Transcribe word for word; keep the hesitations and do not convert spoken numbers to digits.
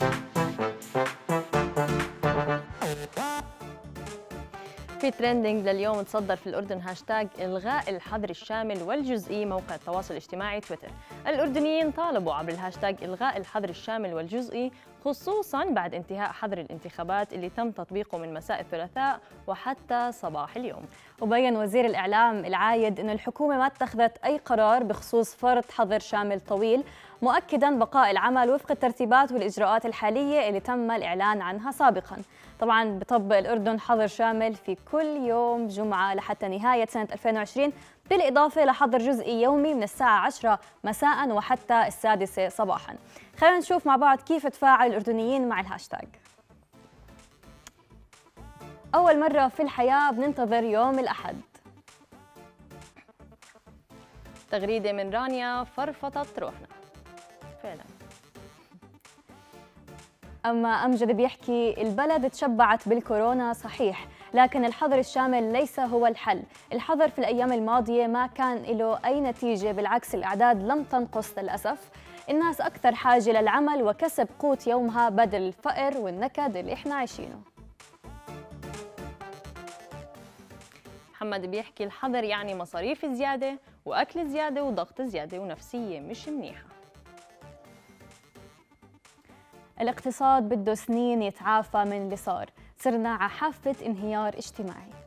في ترندنج لليوم تصدر في الأردن هاشتاج إلغاء الحظر الشامل والجزئي. موقع التواصل الاجتماعي تويتر، الأردنيين طالبوا عبر الهاشتاج إلغاء الحظر الشامل والجزئي، خصوصاً بعد انتهاء حظر الانتخابات اللي تم تطبيقه من مساء الثلاثاء وحتى صباح اليوم. وبين وزير الإعلام العايد أن الحكومة ما اتخذت أي قرار بخصوص فرض حظر شامل طويل، مؤكداً بقاء العمل وفق الترتيبات والإجراءات الحالية اللي تم الإعلان عنها سابقاً. طبعاً بطبق الأردن حظر شامل في كل يوم جمعة لحتى نهاية سنة ألفين وعشرين، بالإضافة لحظر جزئي يومي من الساعة عشرة مساءً وحتى السادسة صباحاً. خلينا نشوف مع بعض كيف تفاعل الأردنيين مع الهاشتاج. أول مرة في الحياة بننتظر يوم الأحد. تغريدة من رانيا فرفطت روحنا فعلا. أما أمجد بيحكي البلد تشبعت بالكورونا صحيح، لكن الحظر الشامل ليس هو الحل. الحظر في الأيام الماضية ما كان له أي نتيجة، بالعكس الأعداد لم تنقص للأسف. الناس أكثر حاجة للعمل وكسب قوت يومها بدل الفقر والنكد اللي إحنا عايشينه. محمد بيحكي الحظر يعني مصاريف زيادة وأكل زيادة وضغط زيادة ونفسية مش منيحة. الاقتصاد بده سنين يتعافى من اللي صار، صرنا على حافة انهيار اجتماعي.